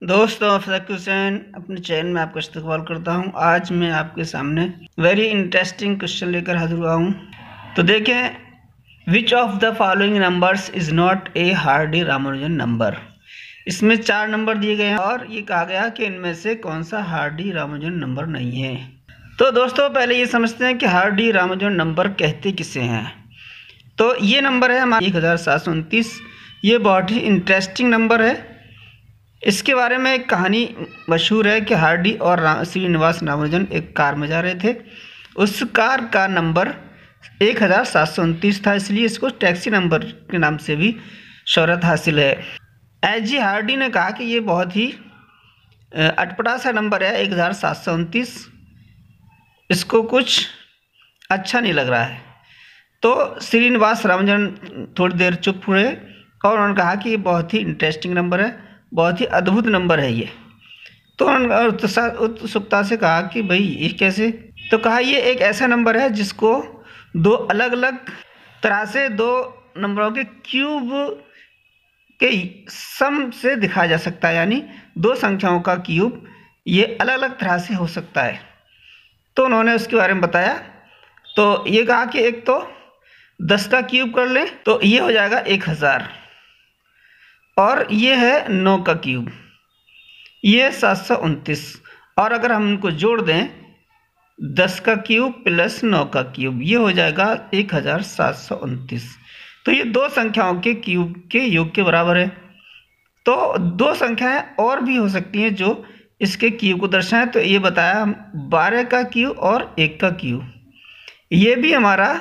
दोस्तों, फ़ज़ाक हुसैन अपने चैनल में आपका इस्तकबाल करता हूं। आज मैं आपके सामने वेरी इंटरेस्टिंग क्वेश्चन लेकर हाजिर हुआ हूं। तो देखें, which of the following numbers is not a Hardy Ramanujan number. इसमें 4 नंबर दिए गए हैं और ये कहा गया कि इनमें से कौन सा हार्डी रामानुजन नंबर नहीं है। तो दोस्तों, पहले ये समझते हैं कि हार्डी रामानुजन नंबर कहते किसे हैं। तो ये नंबर है हमारा 1729। ये बहुत ही इंटरेस्टिंग नंबर है। इसके बारे में एक कहानी मशहूर है कि हार्डी और श्रीनिवास रामानुजन एक कार में जा रहे थे। उस कार का नंबर 1729 था, इसलिए इसको टैक्सी नंबर के नाम से भी शोहरत हासिल है। एजी हार्डी ने कहा कि ये बहुत ही अटपटा सा नंबर है 1729, इसको कुछ अच्छा नहीं लग रहा है। तो श्रीनिवास रामानुजन थोड़ी देर चुप हुए और उन्होंने कहा कि ये बहुत ही इंटरेस्टिंग नंबर है, बहुत ही अद्भुत नंबर है ये। तो उन्होंने उत्सुकता से कहा कि भाई ये कैसे। तो कहा ये एक ऐसा नंबर है जिसको दो अलग अलग तरह से दो नंबरों के क्यूब के सम से दिखाया जा सकता है, यानी दो संख्याओं का क्यूब ये अलग अलग तरह से हो सकता है। तो उन्होंने उसके बारे में बताया। तो ये कहा कि एक तो 10 का क्यूब कर लें तो ये हो जाएगा 1000, और ये है 9 का क्यूब, ये 729, और अगर हम इनको जोड़ दें 10 का क्यूब प्लस 9 का क्यूब, ये हो जाएगा 1729। तो ये दो संख्याओं के क्यूब के योग के बराबर है। तो दो संख्याएं और भी हो सकती हैं जो इसके क्यूब को दर्शाएं। तो ये बताया हम 12 का क्यूब और 1 का क्यूब, ये भी हमारा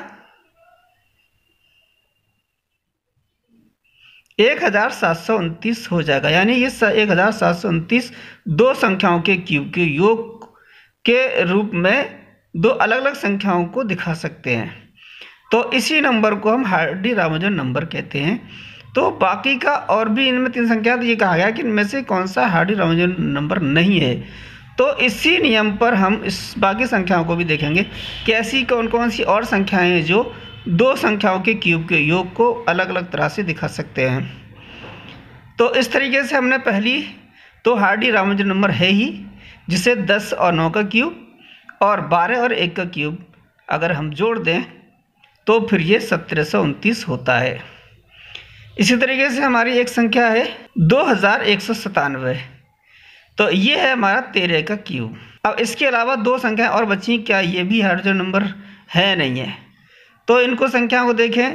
1729 हो जाएगा। यानी ये 1729 दो संख्याओं के क्यूब के योग के रूप में दो अलग अलग संख्याओं को दिखा सकते हैं। तो इसी नंबर को हम हार्डी रामानुजन नंबर कहते हैं। तो बाकी का और भी इनमें 3 संख्या, तो ये कहा गया कि इनमें से कौन सा हार्डी रामानुजन नंबर नहीं है। तो इसी नियम पर हम इस बाकी संख्याओं को भी देखेंगे कि ऐसी कौन कौन सी और संख्याएं हैं जो दो संख्याओं के क्यूब के योग को अलग अलग तरह से दिखा सकते हैं। तो इस तरीके से हमने पहली तो हार्डी रामानुजन नंबर है ही, जिसे 10 और 9 का क्यूब और 12 और 1 का क्यूब अगर हम जोड़ दें तो फिर ये 1729 होता है। इसी तरीके से हमारी एक संख्या है 2197। तो ये है हमारा 13 का क्यूब। अब इसके अलावा दो संख्याएं और बची, क्या ये भी हार्डी नंबर है? नहीं है। तो इनको संख्या को देखें,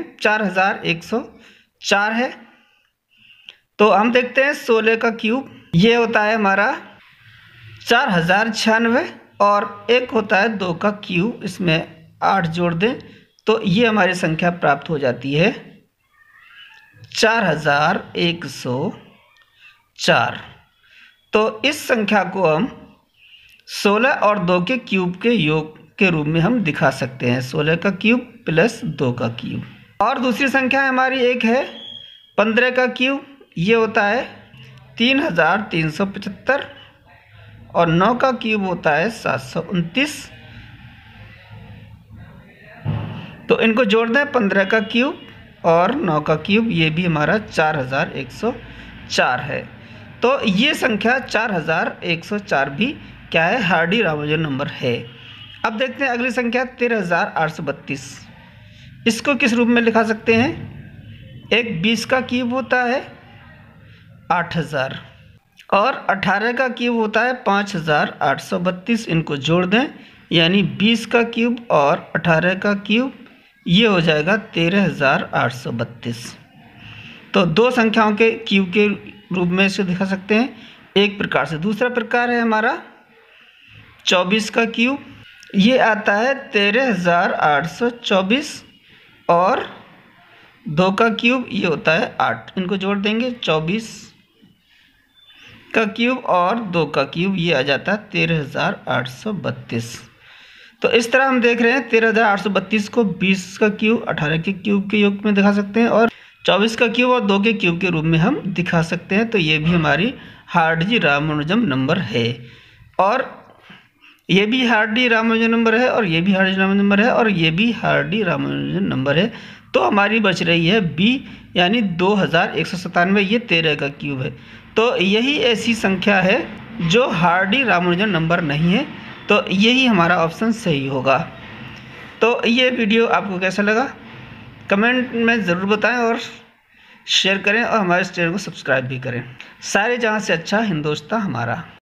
4104 है। तो हम देखते हैं 16 का क्यूब, ये होता है हमारा 4096, और एक होता है 2 का क्यूब, इसमें 8 जोड़ दें तो ये हमारी संख्या प्राप्त हो जाती है 4104। तो इस संख्या को हम 16 और 2 के क्यूब के योग के रूप में हम दिखा सकते हैं, 16 का क्यूब प्लस 2 का क्यूब। और दूसरी संख्या हमारी एक है 15 का क्यूब, ये होता है 3375, और 9 का क्यूब होता है 729। तो इनको जोड़ दें, 15 का क्यूब और 9 का क्यूब, ये भी हमारा 4104 है। तो ये संख्या 4104 भी क्या है? हार्डी रामानुजन नंबर है। अब देखते हैं अगली संख्या 13832। इसको किस रूप में लिखा सकते हैं? एक 20 का क्यूब होता है 8000, और 18 का क्यूब होता है 5832। इनको जोड़ दें, यानी 20 का क्यूब और 18 का क्यूब, ये हो जाएगा 13832। तो दो संख्याओं के क्यूब के रूप में इसे दिखा सकते हैं एक प्रकार से। दूसरा प्रकार है हमारा 24 का क्यूब, ये आता है 13824, और 2 का क्यूब ये होता है 8। इनको जोड़ देंगे, 24 का क्यूब और 2 का क्यूब, ये आ जाता है 13832। तो इस तरह हम देख रहे हैं 13832 को 20 का क्यूब 18 के क्यूब के योग में दिखा सकते हैं, और 24 का क्यूब और 2 के क्यूब के रूप में हम दिखा सकते हैं। तो ये भी हमारी हार्डी रामानुजन नंबर है, और ये भी हार्डी रामानुजन नंबर है, और ये भी हार्डी रामानुजन नंबर है, और ये भी हार्डी रामानुजन नंबर है। तो हमारी बच रही है बी, यानी 2197। ये 13 का क्यूब है। तो यही ऐसी संख्या है जो हार्डी रामानुजन नंबर नहीं है, तो यही हमारा ऑप्शन सही होगा। तो ये वीडियो आपको कैसा लगा कमेंट में ज़रूर बताएं और शेयर करें और हमारे चैनल को सब्सक्राइब भी करें। सारे जहां से अच्छा हिंदुस्तान हमारा।